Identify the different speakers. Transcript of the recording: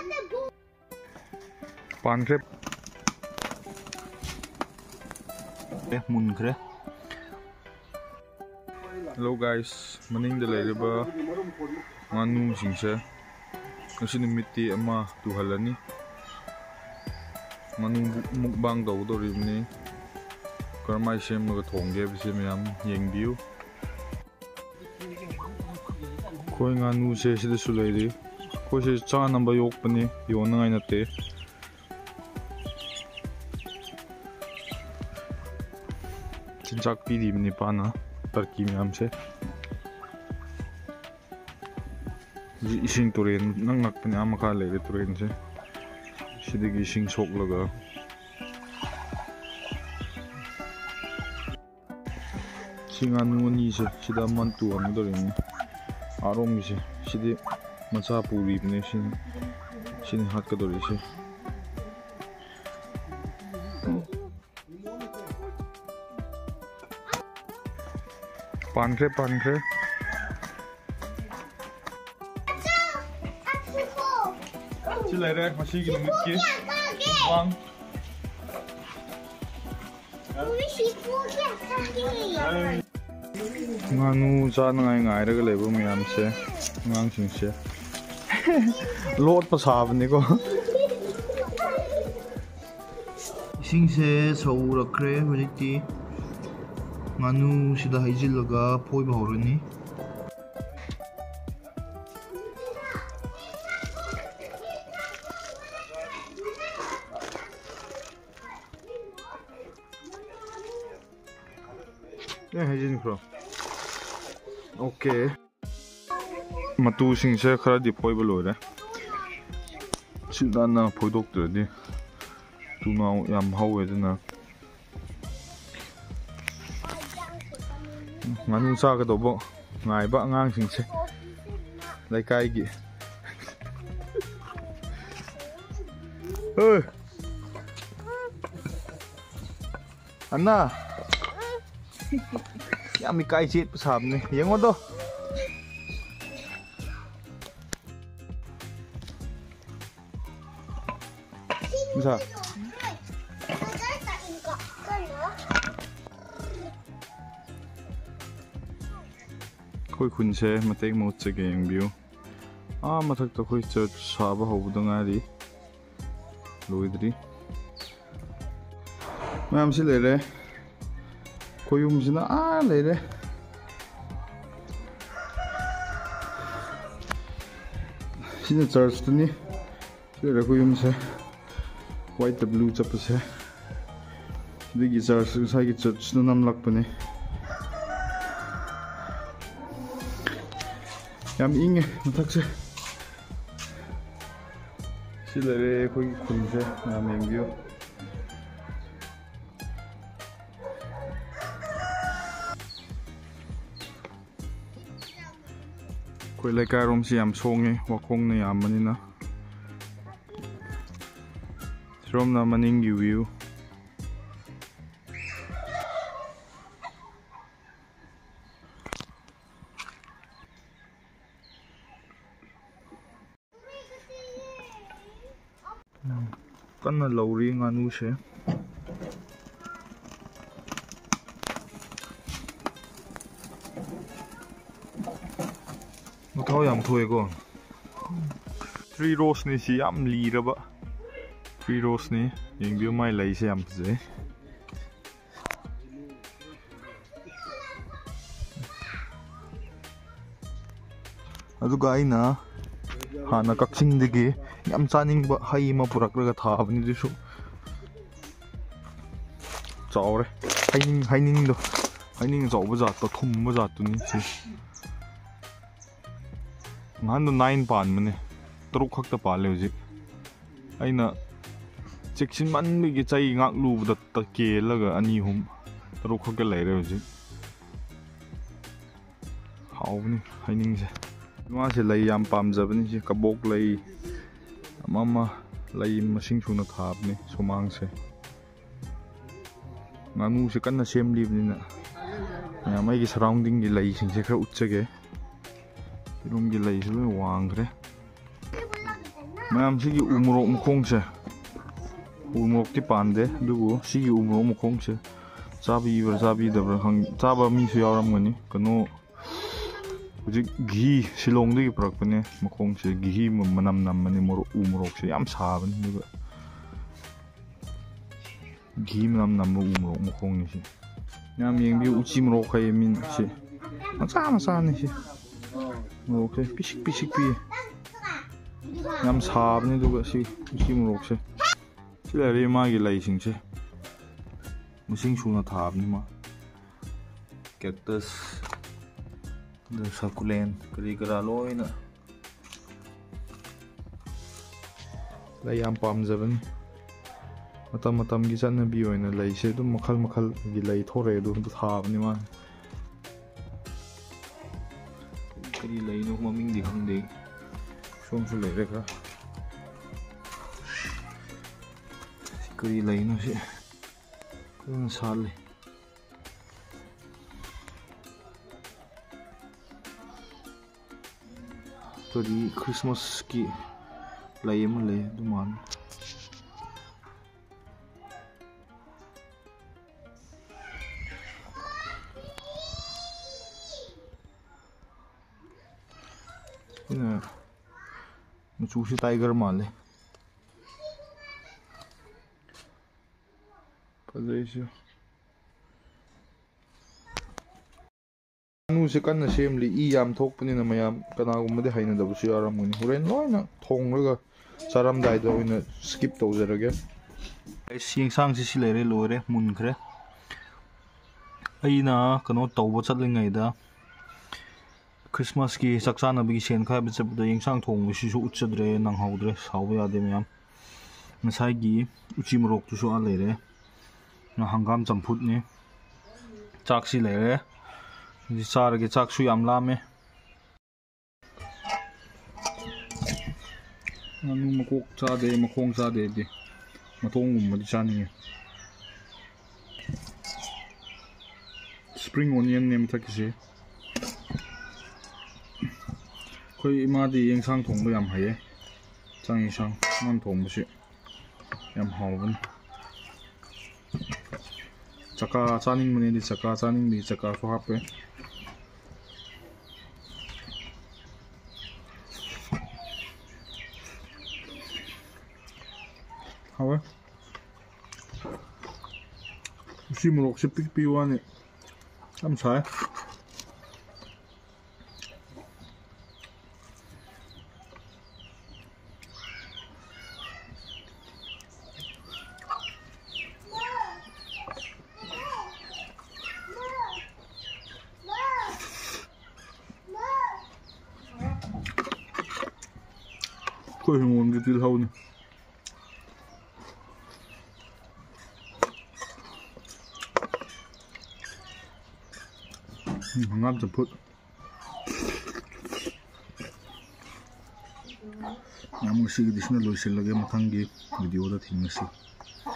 Speaker 1: Pankre munkre. Hello guys, maning da leiriba nganu singse kasi nimiti ama tuhalani nganu mukbang daudoribni karmai semaga thongge bise miyam yengbiu koi nganu se sida su leiri koi se cha namba yokpani yonangai natte 진작 비디입니 빠나 따르기면서 이싱 토렌 낭낙पने आमखा लेरे 토렌 से सिदगी इसिंग सोकलगा सिंगानुनी से सिदा मनतु हमदोरिनि आरोमि से सिदि मचा पुरिबने सिन हातकदोरि से पानख्रे पानख्रे चिलाइरे मसिगी नुमितकी वांग nganu chanangai ngairaga leibu miyamse ngangsingse lot pa sabni ko isingse saurakre hojiki nganu sida haijillaga poiba horani hajin kro okay matu singse khara di poiba lore sidana poidoktradi tuna yam hawedna nganu sa ka dobo ngai ba ngang sing se lai kai gi oi anna yami kai chit pasam ni yengo do sa khoi khunse matek motse ge engbiu mathak to khoi church saba hobda ngari loidri mam si lere koyum sina lere sina church tuni lere koyum se white blue chapse digi church sai gi church no nam lakpane yam inge mathakse silere koi khunse nam engbiu koi lekai rom si yam songe wakong na yamanina rom na maning view kanna lauri nganu se thau yam thoi ko 3 rows ni si yam li raba 3 rows ni yengbiu mai lai se yam je adu gai na hana kakching degi yam chaning ba hai ma purakraga thabni disu chawre haining do haining chawba jat to thumba jat tu ni si ngan 9 pan mane truk khakta pale hoji aina cheksin man gi chai ngak lu da ta ke laga ani hum truk khak leire hoji hawni haining se ma se lai yam pam jabni si kabok lai mama lai masing suna thapni somang se nganu se kanna sem libni na ya mai gi surrounding gi lai sing se khara utchage room gi lai su wang kre ꯃꯌꯥꯝ ꯁꯤꯒꯤ ꯎ ꯃꯣꯔꯣꯛ ꯃꯈꯣꯡꯁꯦ ꯎ ꯃꯣꯔꯣꯛꯇꯤ ꯄꯥꯟꯗꯦ ꯑꯗꯨꯕꯨ ꯁꯤꯒꯤ ꯎ ꯃꯣꯔꯣꯛ ꯃꯈꯣꯡꯁꯦ ꯆꯥꯕꯤꯕ꯭ꯔꯥ ꯆꯥꯕꯤꯗꯕ꯭ꯔꯥ ꯆꯥꯕ ꯃꯤꯁꯨ ꯌꯥꯎꯔꯝꯒꯅꯤ ꯀꯩꯅꯣ ꯍꯧꯖꯤꯛ ꯘꯤ ꯁꯤꯂꯣꯡꯗꯒꯤ ꯄꯨꯔꯛꯄꯅꯦ ꯃꯈꯣꯡꯁꯦ ꯘꯤ ꯃꯅꯝ ꯅꯝꯕꯅꯦ ꯎ ꯃꯣꯔꯣꯛꯁꯦ ꯌꯥꯝ ꯁꯥꯕꯅꯤ ꯑꯗꯨꯒ ꯘꯤ ꯃꯅꯝ ꯅꯝꯕ ꯎ ꯃꯣꯔꯣꯛ ꯃꯈꯣꯡꯅꯤ ꯁꯤ ꯌꯥꯝ ꯌꯦꯡꯕꯤꯌꯨ ꯎꯆꯤ ꯃꯣꯔꯣꯛ ꯍꯥꯏꯌꯦ ꯃꯤꯅ ꯁꯤ ꯃꯆꯥ ꯃꯆꯥꯅꯤ ꯁꯤ ꯃꯣꯔꯣꯛꯁꯦ ꯄꯤꯁꯤꯛ ꯄꯤꯁꯤꯛ ꯄꯤꯌꯦ ꯌꯥꯝ ꯁꯥꯕꯅꯤ ꯑꯗꯨꯒ ꯁꯤ ꯎꯆꯤ ꯃꯣꯔꯣꯛꯁꯦ ꯁꯤ ꯂꯩꯔꯦ ꯃꯥꯒꯤ ꯂꯩꯁꯤꯡꯁꯦ ꯃꯁꯤꯡ ꯁꯨꯅ ꯊꯥꯕꯅꯤ ꯃꯥ ꯀꯦꯛꯇꯁ ꯑꯗꯨ ꯁꯀꯨꯂꯦꯟ ꯀꯔꯤ ꯀꯔꯥ ꯂꯣꯏꯅ ꯂꯩ ꯌꯥꯝ ꯄꯥꯝꯖꯕꯅꯤ ꯃꯇꯝ ꯃꯇꯝꯒꯤ ꯆꯠꯅꯕꯤ ꯑꯣꯏꯅ ꯂꯩꯁꯦ ꯑꯗꯨꯝ ꯃꯈꯜ ꯃꯈꯜꯒꯤ ꯂꯩ ꯊꯣꯔꯛꯑꯦ ꯑꯗꯨ ꯊꯥꯕꯅꯤ ꯃꯥ ꯀꯔꯤ ꯂꯩꯅꯣ ꯃꯃꯤꯡꯗꯤ ꯈꯪꯗꯦ ꯁꯣꯝꯁꯨ ꯂꯩꯔꯦ ꯈꯔ ꯀꯔꯤ ꯂꯩꯅꯣ ꯁꯤ ꯐꯖꯅ ꯁꯥꯠꯂꯤ ꯀꯔꯤ ꯈ꯭ꯔꯤꯁꯃꯥꯁꯀꯤ ꯂꯩ ꯑꯃ ꯂꯩ ꯑꯗꯨ ꯃꯥꯜꯂꯤ ꯃꯆꯨꯁꯤ ꯇꯥꯏꯒꯔ ꯃꯥꯜꯂꯦ ꯐꯖꯩꯁꯨ ꯉꯥꯅꯨꯁꯦ ꯀꯟꯅ ꯁꯦꯝꯂꯤ ꯏ ꯌꯥꯝ ꯊꯣꯛꯄꯅꯤꯅ ꯃꯌꯥꯝ ꯀꯅꯥꯒꯨꯝꯕꯗꯤ ꯍꯩꯅꯗꯕꯁꯨ ꯌꯥꯎꯔꯝꯒꯅꯤ ꯍꯣꯔꯦꯟ ꯂꯣꯏꯅ ꯊꯣꯡꯂꯒ ꯆꯥꯔꯝꯗꯥꯏꯗ ꯑꯣꯏꯅ ꯁ꯭ꯀꯤꯞ ꯇꯧꯖꯔꯒꯦ ꯌꯦꯟꯁꯥꯡꯁꯤ ꯁꯤ ꯂꯩꯔꯦ ꯂꯣꯏꯔꯦ ꯃꯨꯟꯈ꯭ꯔꯦ ꯑꯩꯅ ꯀꯩꯅꯣ ꯇꯧꯕ ꯆꯠꯂꯤꯉꯩꯗ ꯈ꯭ꯔꯤꯁꯃꯥꯁꯀꯤ ꯆꯥꯛ ꯆꯥꯅꯕꯒꯤ ꯁꯦꯟ ꯈꯥꯏꯕ ꯆꯠꯄꯗ ꯌꯦꯟꯁꯥꯡ ꯊꯣꯡꯕꯁꯤꯁꯨ ꯎꯠꯆꯗ꯭ꯔꯦ ꯅꯪꯍꯧꯗ꯭ꯔꯦ ꯁꯥꯎꯕ ꯌꯥꯗꯦ ꯃꯌꯥꯝ ꯉꯁꯥꯏꯒꯤ ꯎꯆꯤ ꯃꯣꯔꯣꯛꯇꯨꯁꯨ ꯂꯩꯔꯦ ꯍꯪꯒꯥꯝ ꯆꯝꯐꯨꯠꯅꯤ ꯆꯥꯛꯁꯤ ꯂꯩꯔꯦ ꯆꯥꯔꯒꯦ ꯆꯥꯛꯁꯨ ꯌꯥꯝ ꯂꯥꯝꯃꯦ ꯉꯥꯅꯨ ꯃꯀꯣꯛ ꯆꯥꯗꯦ ꯃꯈꯣꯡ ꯆꯥꯗꯦꯗꯤ ꯃꯇꯣꯡꯒꯨꯝꯕꯗꯤ ꯆꯥꯅꯤꯡꯉꯦ ꯁꯄ꯭ꯔꯤꯡ ꯑꯣꯅꯤꯌꯟꯅꯦ ꯃꯊꯛꯀꯤꯁꯦ ꯑꯩꯈꯣꯏ ꯏꯃꯥꯗꯤ ꯌꯦꯟꯁꯥꯡ ꯊꯣꯡꯕ ꯌꯥꯝ ꯍꯩꯌꯦ ꯆꯥꯛ ꯌꯦꯟꯁꯥꯡ ꯃꯥꯅ ꯊꯣꯡꯕꯁꯤ ꯌꯥꯝ ꯍꯥꯎꯕꯅꯤ ꯆꯀꯥ ꯆꯥꯅꯤꯡꯕꯅꯦꯗꯤ ꯆꯀꯥ ꯆꯥꯅꯤꯡꯕꯗꯤ ꯆꯀꯥꯁꯨ ꯍꯥꯞꯄꯦ ꯍꯥꯎꯋꯦ ꯎꯆꯤ ꯃꯣꯔꯣꯛꯁꯦ ꯄꯤꯛꯄꯤ ꯋꯥꯅꯤ ꯌꯥꯝ ꯁꯥꯏ ꯑꯩꯈꯣꯏ ꯍꯤꯡꯒꯣꯜꯒꯤ ꯇꯤꯜꯍꯧꯅꯤ ꯍꯪꯒꯥꯝ ꯆꯝꯐꯨꯠ ꯉꯁꯤꯒꯤꯗꯤ ꯁꯤꯅ ꯂꯣꯏꯁꯤꯜꯂꯒꯦ ꯃꯊꯪꯒꯤ ꯚꯤꯗꯤꯑꯣꯗ ꯊꯦꯡꯅꯁꯤ